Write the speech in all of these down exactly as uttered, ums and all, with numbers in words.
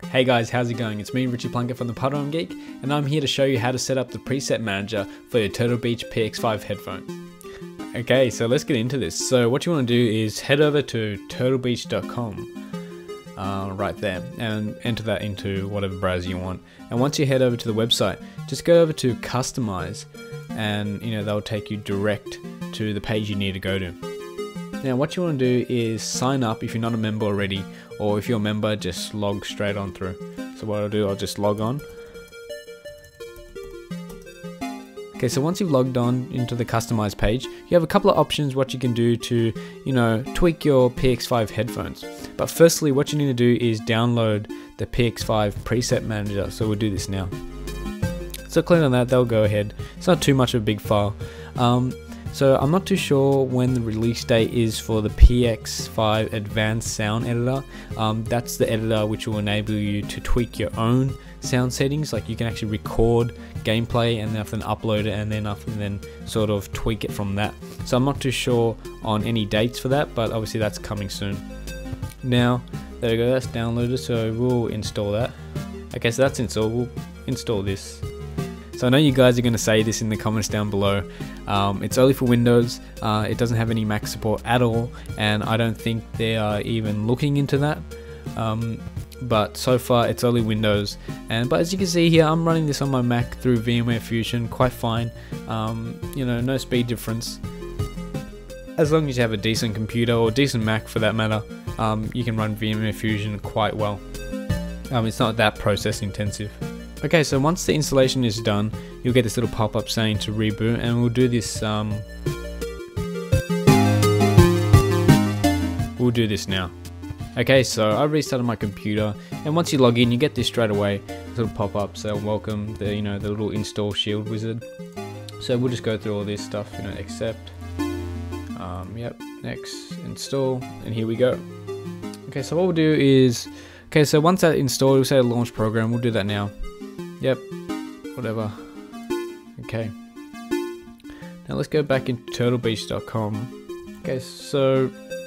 Hey guys, how's it going? It's me, Richie Plunkett from the Papadum Geek, and I'm here to show you how to set up the preset manager for your Turtle Beach P X five headphones. Okay, so let's get into this. So what you want to do is head over to turtle beach dot com, uh, right there, and enter that into whatever browser you want. And once you head over to the website, just go over to Customize, and you know they'll take you direct to the page you need to go to. Now what you want to do is sign up if you're not a member already, or if you're a member, just log straight on through. So what I'll do, I'll just log on. Okay, so once you've logged on into the customize page, you have a couple of options what you can do to, you know, tweak your P X five headphones. But firstly, what you need to do is download the P X five preset manager. So we'll do this now. So click on that, they'll go ahead. It's not too much of a big file. Um, So I'm not too sure when the release date is for the P X five Advanced Sound Editor. Um, that's the editor which will enable you to tweak your own sound settings. Like you can actually record gameplay and then upload it and then and then sort of tweak it from that. So I'm not too sure on any dates for that, but obviously that's coming soon. Now there we go, that's downloaded, so we'll install that. Okay, so that's installed. We'll install this. So I know you guys are going to say this in the comments down below. Um, it's only for Windows, uh, it doesn't have any Mac support at all, and I don't think they are even looking into that. Um, but so far it's only Windows, and but as you can see here, I'm running this on my Mac through VMware Fusion, quite fine. Um, you know, no speed difference. As long as you have a decent computer, or decent Mac for that matter, um, you can run VMware Fusion quite well. Um, it's not that process intensive. Okay, so once the installation is done, you'll get this little pop-up saying to reboot, and we'll do this, um, we'll do this now. Okay, so I restarted my computer, and once you log in, you get this straight away, this little pop-up, so welcome, the, you know, the little install shield wizard. So we'll just go through all this stuff, you know, accept, um, yep, next, install, and here we go. Okay, so what we'll do is, okay, so once that installed, we'll say launch program, we'll do that now. Yep, whatever. Okay. Now let's go back into turtle beach dot com. Okay, so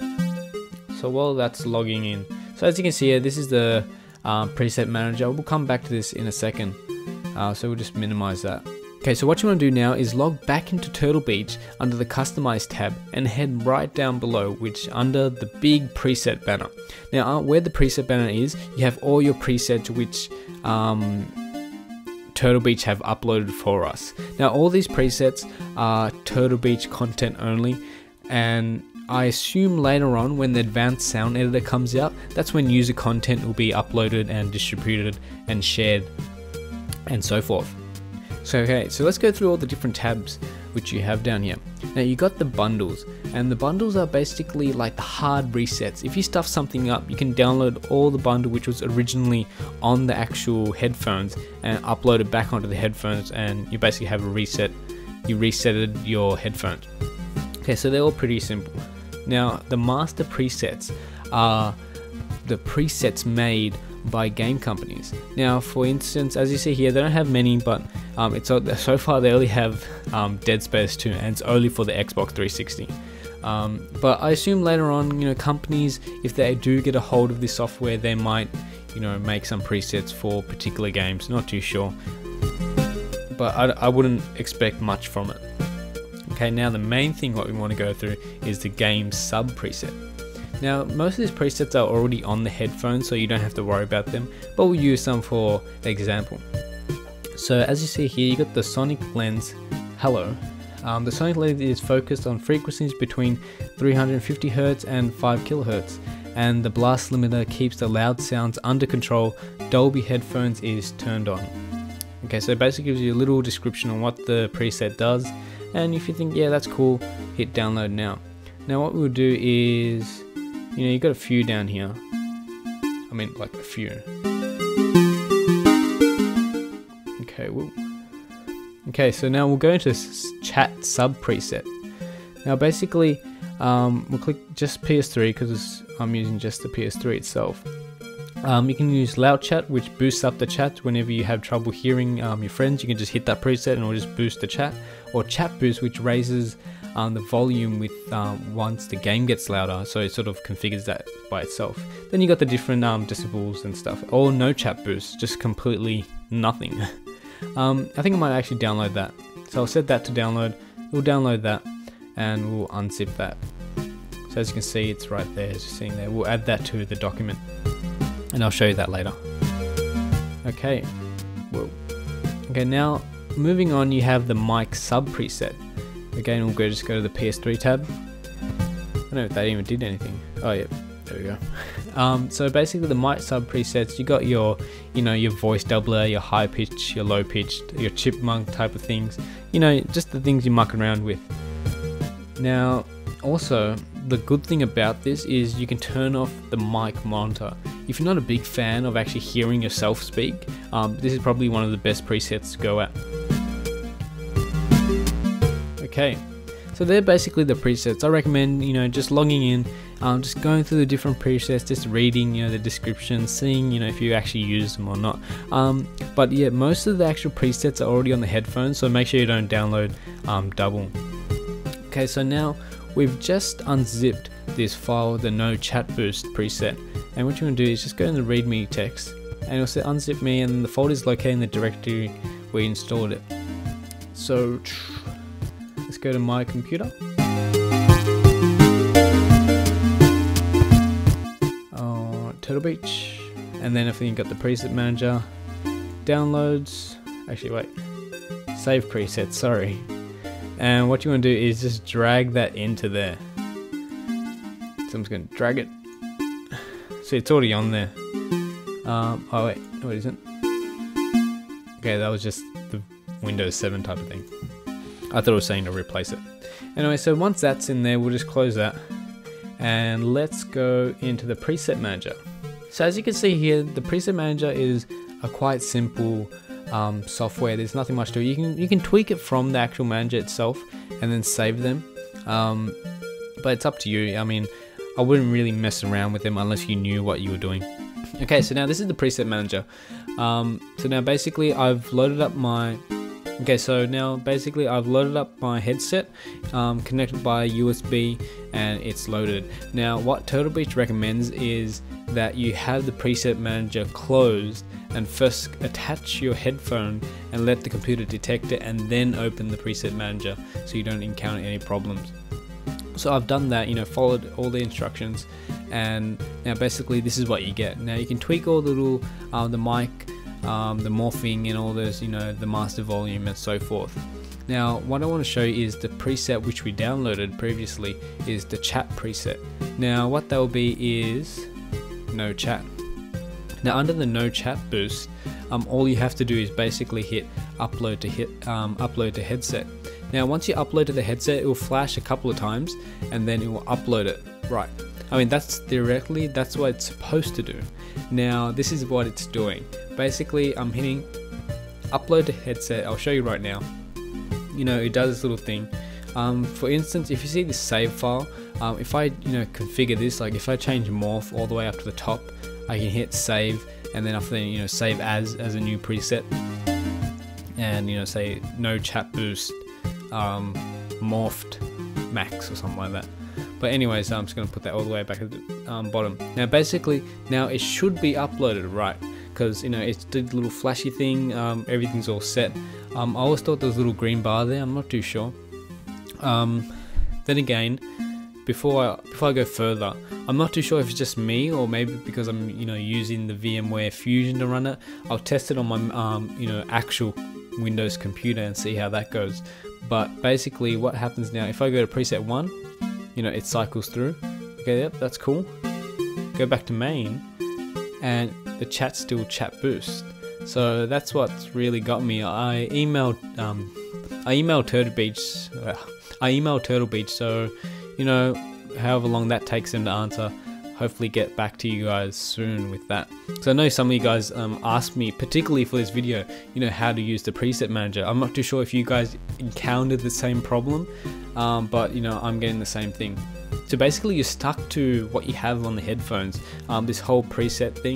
so while that's logging in, so as you can see here, this is the um, preset manager. We'll come back to this in a second. Uh, so we'll just minimize that. Okay, so what you want to do now is log back into Turtle Beach under the Customize tab and head right down below, which under the big preset banner. Now, uh, where the preset banner is, you have all your presets which um, Turtle Beach have uploaded for us. Now all these presets are Turtle Beach content only, and I assume later on when the Advanced Sound Editor comes out, that's when user content will be uploaded and distributed and shared and so forth. So okay, so let's go through all the different tabs which you have down here. Now you got the bundles, and the bundles are basically like the hard resets. If you stuff something up, you can download all the bundle which was originally on the actual headphones and upload it back onto the headphones, and you basically have a reset. You resetted your headphones. Okay, so they're all pretty simple. Now the master presets are the presets made by game companies. Now for instance, as you see here, they don't have many, but um, it's so far they only have um, Dead Space two, and it's only for the Xbox three sixty. Um, but I assume later on, you know, companies, if they do get a hold of this software, they might, you know, make some presets for particular games. Not too sure, but I, I wouldn't expect much from it. Okay, now the main thing what we want to go through is the game sub preset. Now most of these presets are already on the headphones, so you don't have to worry about them, but we'll use some for example. So as you see here, you got the Sonic Lens Hello. Um, the Sonic Lens is focused on frequencies between three hundred fifty hertz and five kilohertz, and the blast limiter keeps the loud sounds under control. Dolby headphones is turned on. Okay, so it basically gives you a little description on what the preset does, and if you think, yeah, that's cool, hit download now. Now what we'll do is, you know, you got a few down here. I mean, like a few. Okay, well, okay. So now we'll go into chat sub preset. Now, basically, um, we'll click just P S three because I'm using just the P S three itself. Um, you can use loud chat, which boosts up the chat whenever you have trouble hearing um, your friends. You can just hit that preset and it'll just boost the chat. Or chat boost, which raises um, the volume with um, once the game gets louder, so it sort of configures that by itself. Then you got the different um, decibels and stuff, or no chat boost, just completely nothing. um, I think I might actually download that, so I'll set that to download. We'll download that and we'll unzip that. So as you can see, it's right there, as you're seeing there. We'll add that to the document and I'll show you that later. Okay, well, okay, now moving on, you have the mic sub preset. Again, we'll go just go to the P S three tab. I don't know if that even did anything. Oh yeah, there we go. Um, so basically the mic sub presets, you got your, you know, your voice doubler, your high pitch, your low pitched, your chipmunk type of things. You know, just the things you muck around with. Now, also, the good thing about this is you can turn off the mic monitor. If you're not a big fan of actually hearing yourself speak, um, this is probably one of the best presets to go at. Okay, so they're basically the presets. I recommend, you know, just logging in, um, just going through the different presets, just reading, you know, the description, seeing, you know, if you actually use them or not. Um, but yeah, most of the actual presets are already on the headphones, so make sure you don't download um, double. Okay, so now we've just unzipped this file, the no chat boost preset, and what you want to do is just go in the readme text and it'll say unzip me, and the folder is located in the directory where you installed it. So let's go to my computer. Oh, Turtle Beach, and then I think you've got the preset manager, downloads, actually wait, save presets, sorry. And what you want to do is just drag that into there. So I'm just going to drag it. See, it's already on there. Um, oh wait, no it isn't. Okay, that was just the Windows seven type of thing. I thought it was saying to replace it. Anyway, so once that's in there, we'll just close that. And let's go into the preset manager. So as you can see here, the preset manager is a quite simple Um, software. There's nothing much to it. You can you can tweak it from the actual manager itself and then save them, um, but it's up to you. I mean, I wouldn't really mess around with them unless you knew what you were doing. Okay, so now this is the preset manager. Um, so now basically I've loaded up my okay so now basically I've loaded up my headset, um, connected by U S B, and it's loaded. Now what Turtle Beach recommends is that you have the preset manager closed and first attach your headphone and let the computer detect it, and then open the preset manager so you don't encounter any problems. So I've done that, you know, followed all the instructions, and now basically this is what you get. Now you can tweak all the little uh, the mic, um, the morphing, and all those, you know, the master volume and so forth. Now what I want to show you is the preset which we downloaded previously is the chat preset. Now what that will be is no chat. Now under the no chat boost, um, all you have to do is basically hit upload to hit um, upload to headset. Now once you upload to the headset, it will flash a couple of times and then it will upload it. Right. I mean, that's theoretically, that's what it's supposed to do. Now this is what it's doing. Basically I'm hitting upload to headset. I'll show you right now. You know, it does this little thing. Um, for instance, if you see this save file, um, if I you know configure this, like if I change morph all the way up to the top, I can hit save, and then after you know save as as a new preset, and you know say no chat boost, um, morphed max or something like that. But anyways, I'm just going to put that all the way back at the um, bottom. Now basically, now it should be uploaded right, because you know it's the little flashy thing. Um, everything's all set. Um, I always thought there was a little green bar there. I'm not too sure. Um, then again, before I before I go further, I'm not too sure if it's just me or maybe because I'm you know using the VMware Fusion to run it. I'll test it on my um, you know actual Windows computer and see how that goes. But basically, what happens now? If I go to preset one, you know it cycles through. Okay, yep, that's cool. Go back to main, and the chat's still chat boost. So that's what's really got me. I emailed um, I emailed Turtle Beach. Uh, I emailed Turtle Beach. So you know, however long that takes them to answer, hopefully get back to you guys soon with that. So I know some of you guys um, asked me, particularly for this video, you know, how to use the preset manager. I'm not too sure if you guys encountered the same problem, um, but you know, I'm getting the same thing. So basically you're stuck to what you have on the headphones, um, this whole preset thing.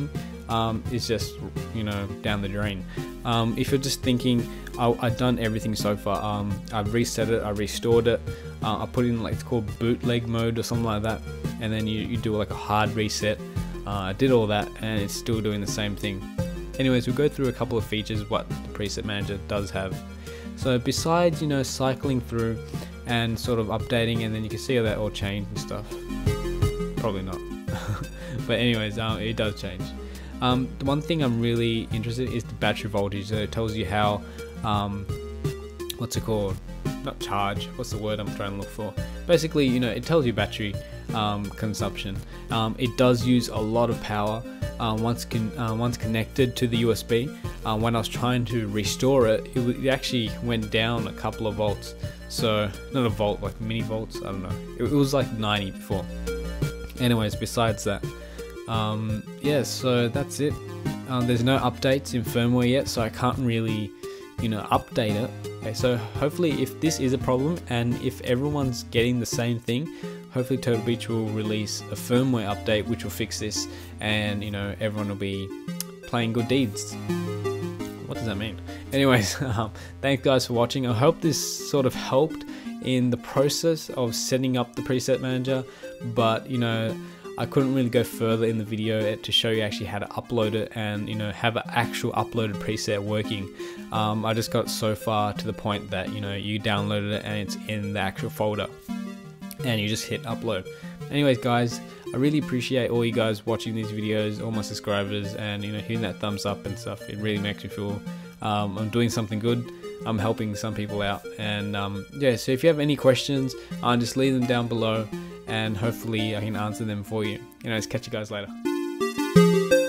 um, is just, you know, down the drain. Um, if you're just thinking, I, I've done everything so far, um, I've reset it, I restored it, uh, I put it in like, it's called bootleg mode or something like that, and then you, you do like a hard reset. uh, I did all that and it's still doing the same thing. Anyways, we'll go through a couple of features what the preset manager does have. So besides, you know, cycling through and sort of updating, and then you can see how that all changed and stuff, probably not. But anyways, um, it does change. Um, the one thing I'm really interested in is the battery voltage. So it tells you how, um, what's it called? Not charge. What's the word I'm trying to look for? Basically, you know, it tells you battery um, consumption. Um, it does use a lot of power uh, once con uh, once connected to the U S B. Uh, when I was trying to restore it, it, it actually went down a couple of volts. So not a volt, like mini volts. I don't know. It, it was like ninety before. Anyways, besides that. Um, yeah, so that's it. Um, there's no updates in firmware yet, so I can't really, you know, update it. Okay, so hopefully if this is a problem and if everyone's getting the same thing, hopefully Turtle Beach will release a firmware update which will fix this, and you know, everyone will be playing good deeds. What does that mean? Anyways, um, thanks guys for watching. I hope this sort of helped in the process of setting up the preset manager, but you know, I couldn't really go further in the video to show you actually how to upload it and, you know, have an actual uploaded preset working. Um, I just got so far to the point that, you know, you downloaded it and it's in the actual folder and you just hit upload. Anyways guys, I really appreciate all you guys watching these videos, all my subscribers, and you know, hitting that thumbs up and stuff. It really makes me feel um, I'm doing something good. I'm helping some people out, and um, yeah, so if you have any questions, uh, just leave them down below and hopefully I can answer them for you. Anyways, catch you guys later.